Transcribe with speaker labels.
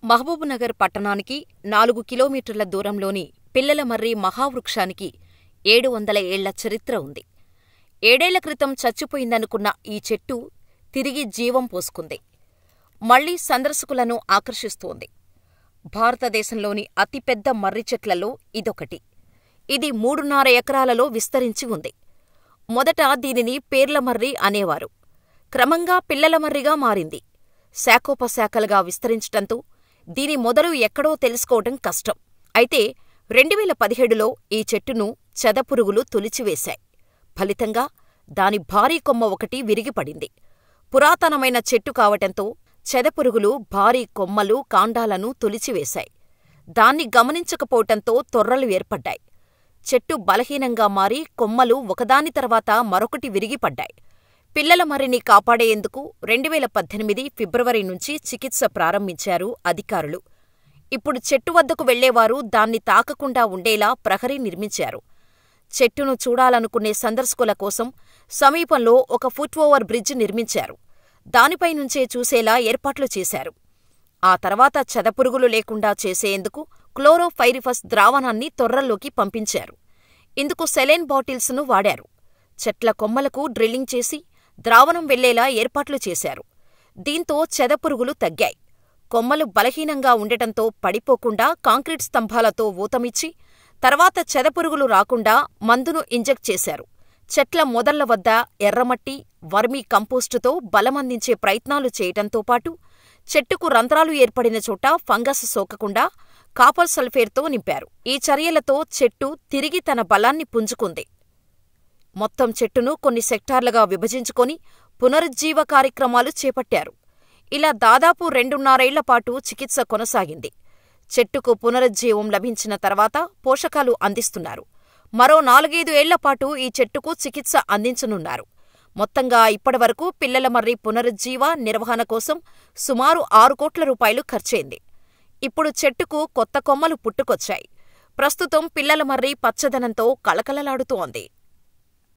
Speaker 1: మహబూబునగర్ పట్టణానికి 4 కిలోమీటర్ల దూరంలోని పిల్లలమర్రి మహావృక్షానికి 700 ఏళ్ల చరిత్ర ఉంది. 7 ఏళ్ల క్రితం చచ్చిపోయిందనుకున్న ఈ చెట్టు తిరిగి జీవం పోసుకుంది. మళ్లీ సందర్శకులను ఆకర్షిస్తోంది. భారతదేశంలోని అతిపెద్ద మర్రి చెట్లలో ఇదొకటి. ఇది 3.5 ఎకరాలలో విస్తరించి ఉంది. మొదట దీనిని పేర్లమర్రి అనేవారు. క్రమంగా పిల్లలమర్రిగా మారింది. శాఖోపశాఖలుగా విస్తరించటంతో దీని మొదలు ఎక్కడో తెలుసుకోవటం కష్టం. అయితే 2017లో ఈ చెట్టును చెదపురుగులు తొలిచివేశాయి. ఫలితంగా దాని భారీ కొమ్మ ఒకటి విరిగిపడింది. పురాతనమైన చెట్టు కావటంతో చెదపురుగులు భారీ కొమ్మలు, కాండాలను తొలిచివేశాయి. దాన్ని గమనించకపోవటంతో తొర్రలు ఏర్పడ్డాయి. చెట్టు బలహీనంగా మారి కొమ్మలు ఒకదాని తర్వాత మరొకటి విరిగిపడ్డాయి. పిల్లలమర్రిని కాపాడేందుకు 2018 ఫిబ్రవరి నుంచి చికిత్స ప్రారంభించారు అధికారులు. ఇప్పుడు చెట్టు వద్దకు వెళ్లేవారు దాన్ని తాకకుండా ఉండేలా ప్రహరీ నిర్మించారు. చెట్టును చూడాలనుకునే సందర్శకుల కోసం సమీపంలో ఒక ఫుట్ ఓవర్ బ్రిడ్జ్ నిర్మించారు. దానిపై నుంచే చూసేలా ఏర్పాట్లు చేశారు. ఆ తర్వాత చెదపురుగులు లేకుండా చేసేందుకు క్లోరోఫైరిఫస్ ద్రావణాన్ని తొర్రల్లోకి పంపించారు. ఇందుకు సెలైన్ బాటిల్స్ను వాడారు. చెట్ల కొమ్మలకు డ్రిల్లింగ్ చేసి ద్రావణం వెళ్లేలా ఏర్పాట్లు చేశారు. దీంతో చెదపురుగులు తగ్గాయి. కొమ్మలు బలహీనంగా ఉండటంతో పడిపోకుండా కాంక్రీట్ స్తంభాలతో ఊతమిచ్చి తర్వాత చెదపురుగులు రాకుండా మందును ఇంజెక్ట్ చేశారు. చెట్ల మొదళ్ల వద్ద ఎర్రమట్టి, వర్మీ కంపోస్టుతో బలమందించే ప్రయత్నాలు చేయటంతో పాటు చెట్టుకు రంధ్రాలు ఏర్పడిన చోట ఫంగస్ సోకకుండా కాపర్ సల్ఫేట్తో నింపారు. ఈ చర్యలతో చెట్టు తిరిగి తన బలాన్ని పుంజుకుంది. మొత్తం చెట్టును కొన్ని సెక్టార్లుగా విభజించుకొని పునరుజ్జీవ కార్యక్రమాలు చేపట్టారు. ఇలా దాదాపు 2.5 ఏళ్లపాటు చికిత్స కొనసాగింది. చెట్టుకు పునరుజ్జీవం లభించిన తర్వాత పోషకాలు అందిస్తున్నారు. మరో 4-5 ఏళ్లపాటు ఈ చెట్టుకు చికిత్స అందించనున్నారు. మొత్తంగా ఇప్పటివరకు పిల్లలమర్రి పునరుజ్జీవ నిర్వహణ కోసం సుమారు 6 కోట్ల రూపాయలు ఖర్చయింది. ఇప్పుడు చెట్టుకు కొత్త కొమ్మలు పుట్టుకొచ్చాయి. ప్రస్తుతం పిల్లలమర్రి పచ్చదనంతో కళకళలాడుతోంది.